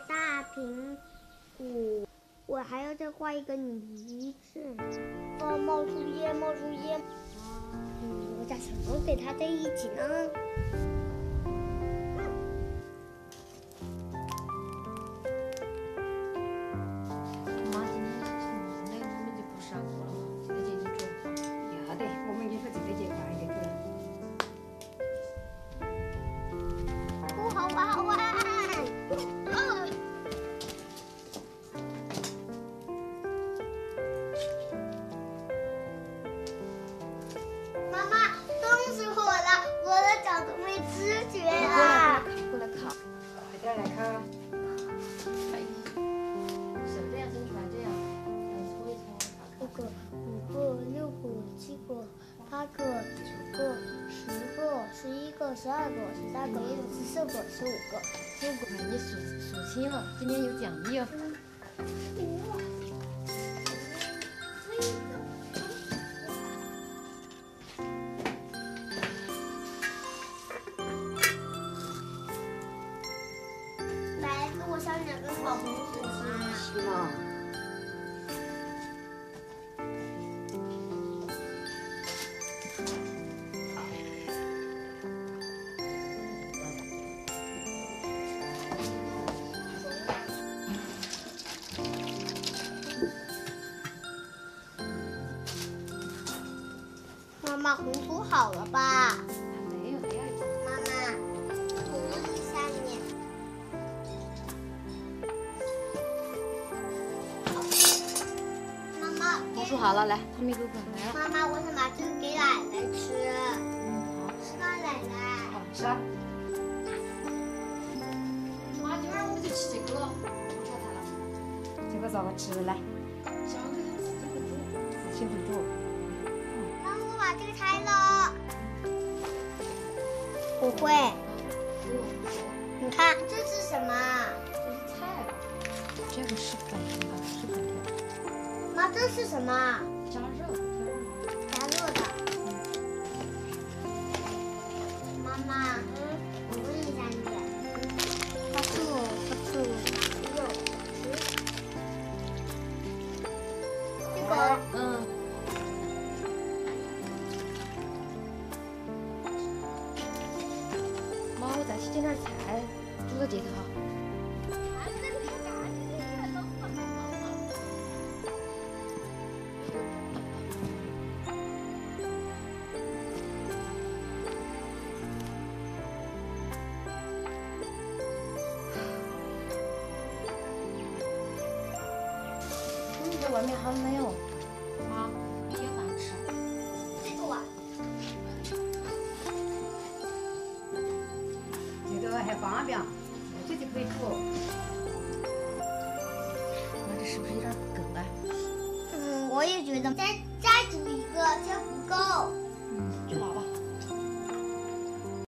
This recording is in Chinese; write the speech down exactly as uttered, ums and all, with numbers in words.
大苹果，我还要再画一个梨子。哦，冒出烟，冒出烟。嗯，我打什么给它在一起呢？ 妈，今天是忙的，我们就不上课了哈。现在就已经中午。 要得，我们以后这个节快一点去。 不好玩，好玩。妈妈，冻死我了，我的脚都没知觉了。 过来考， 快点来看。 哎，手这样伸出来，这样，嗯，搓一搓， 五个、五个、六个、七个、八个、九个、十个、十一个、十二个、十三个、十四个、十五个、十五个。 哎，你数数清了，今天有奖励哦。 来，给我上两根烤红薯嘛。 行了。 妈妈，红薯好了吧？ 还没有，还要一会儿。 妈妈，涂一下面。妈妈， 红薯好了，来，汤米哥哥来了。 妈妈，我想把这个给奶奶吃。 嗯，好。 是吧，奶奶？ 好吃啊。 妈，今晚我们就吃这个了，不炒菜了。 这个咋个吃的来？ 想给它自己会煮。 自己会煮。 妈，我把这个拆了。不会。你看这是什么？ 这是菜吧？这个是粉吧？是粉条。 妈，这是什么？ 加热的。 加热的。妈妈，嗯，我问一下你，它是它是肉，这个嗯。妈，我再去捡点菜，煮到这头。你在外面好美哦。妈，你有饭吃。 这个啊， 这个还方便，这就可以煮。 妈，这是不是有点不够啊？ 嗯，我也觉得再再煮一个，这不够。 嗯，就拿吧。